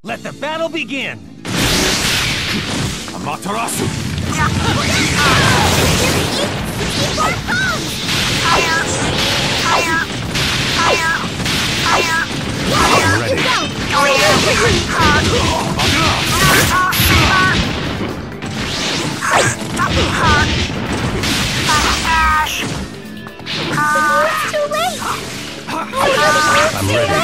Let the battle begin! Amaterasu! I'm ready.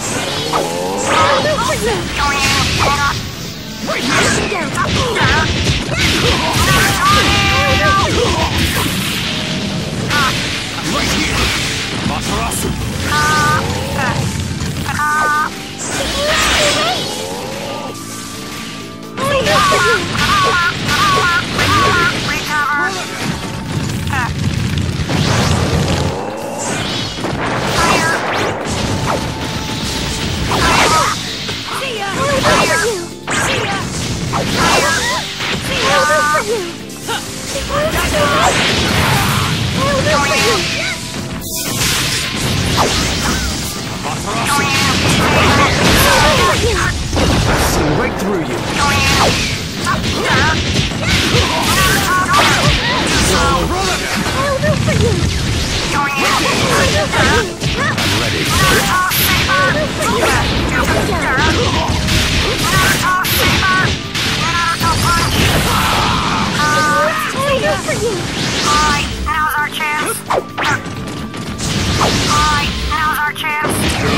Right through you. I'm ready. Alright, now's our chance. Alright, now's our chance.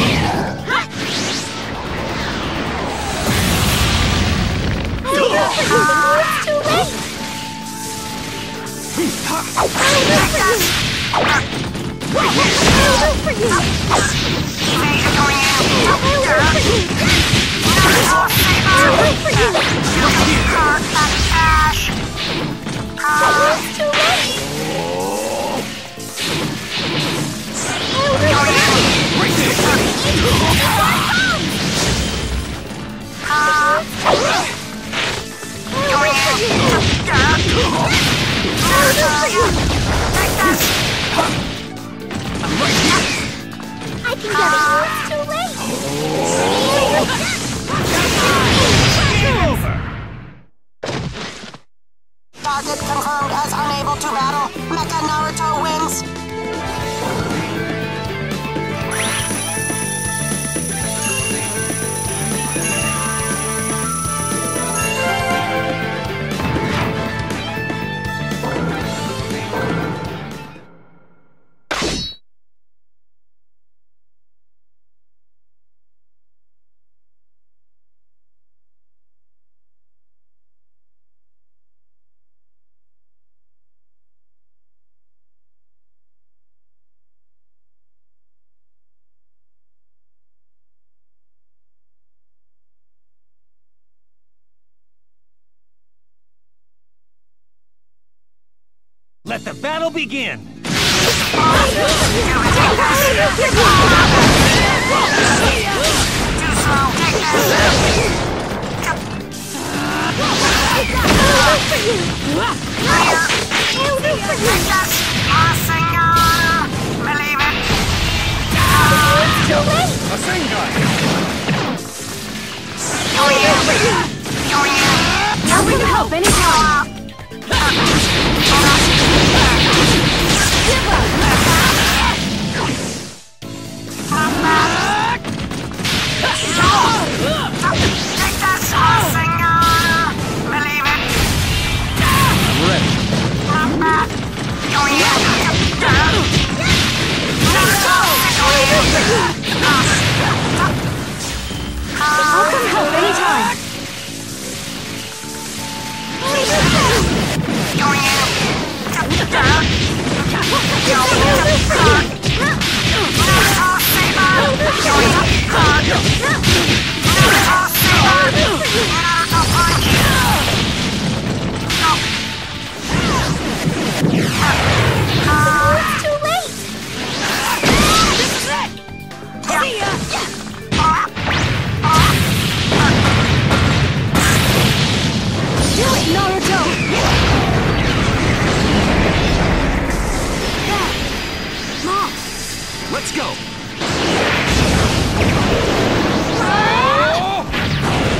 Target confirmed as unable to battle. Mecha Naruto wins. Let the battle begin! Now we can help anytime. I'll come help anytime. Let's go!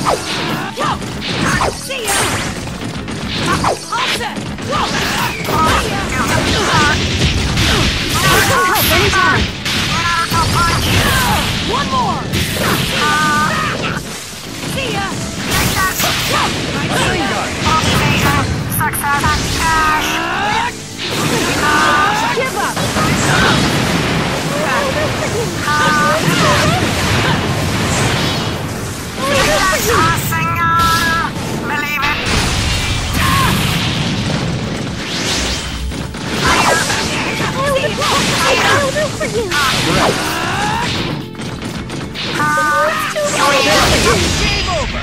See ya! All set! Whoa! See ya! Help anytime! One more! See ya! Give up! Believe it. I'll do for you! Game over!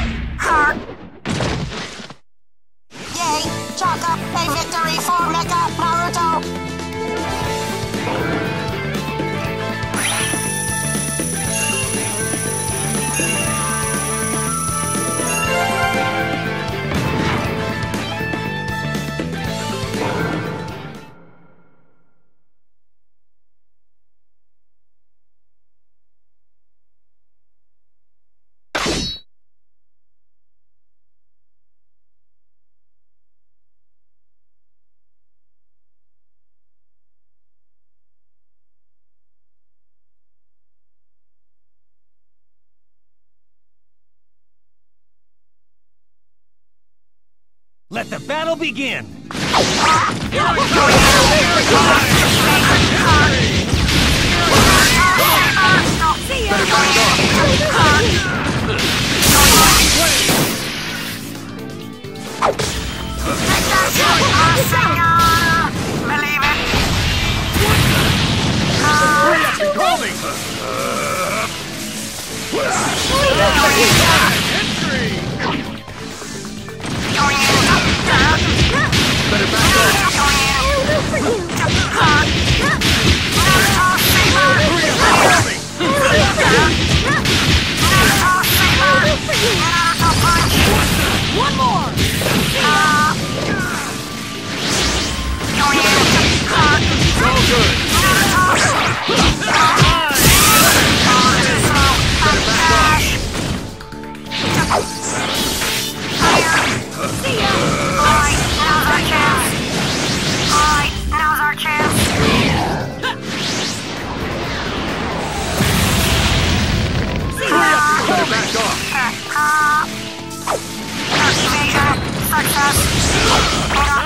Yay! Chalk up a victory for Mecha Naruto! Let the battle begin! See ya! Believe it. Hurry up and call me! Entry! Better back off! I'll do for you! Hurry up and call me! One more! It's all good! Better back off! See ya! Alright, now's our chance. Alright, now's our chance. Hurry up! Better back off! Evasion, success.